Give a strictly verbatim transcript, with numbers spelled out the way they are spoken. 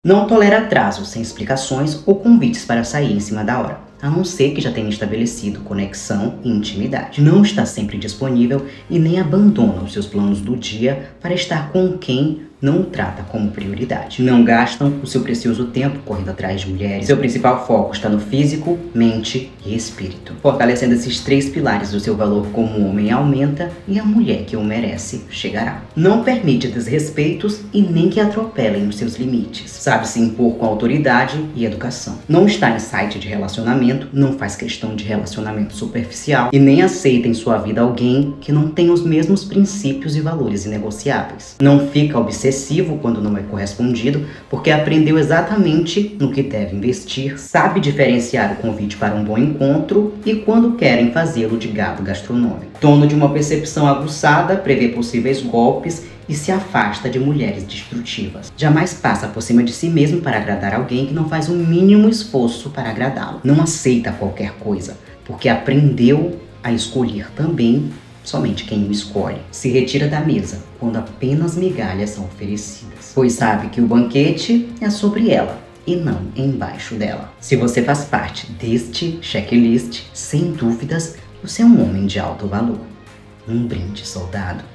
Não tolera atrasos sem explicações ou convites para sair em cima da hora, a não ser que já tenha estabelecido conexão e intimidade. Não está sempre disponível e nem abandona os seus planos do dia para estar com quem não o trata como prioridade. Não gastam o seu precioso tempo correndo atrás de mulheres. Seu principal foco está no físico, mente e espírito. Fortalecendo esses três pilares, o seu valor como homem aumenta e a mulher que o merece chegará. Não permite desrespeitos e nem que atropelem os seus limites. Sabe se impor com autoridade e educação. Não está em site de relacionamento, não faz questão de relacionamento superficial e nem aceita em sua vida alguém que não tem os mesmos princípios e valores inegociáveis. Não fica obsessivo quando não é correspondido, porque aprendeu exatamente no que deve investir, sabe diferenciar o convite para um bom encontro e quando querem fazê-lo de gado gastronômico. Dono de uma percepção aguçada, prevê possíveis golpes e se afasta de mulheres destrutivas. Jamais passa por cima de si mesmo para agradar alguém que não faz o mínimo esforço para agradá-lo. Não aceita qualquer coisa, porque aprendeu a escolher também somente quem o escolhe. Se retira da mesa quando apenas migalhas são oferecidas, pois sabe que o banquete é sobre ela e não embaixo dela. Se você faz parte deste checklist, sem dúvidas, você é um homem de alto valor. Um brinde, soldado.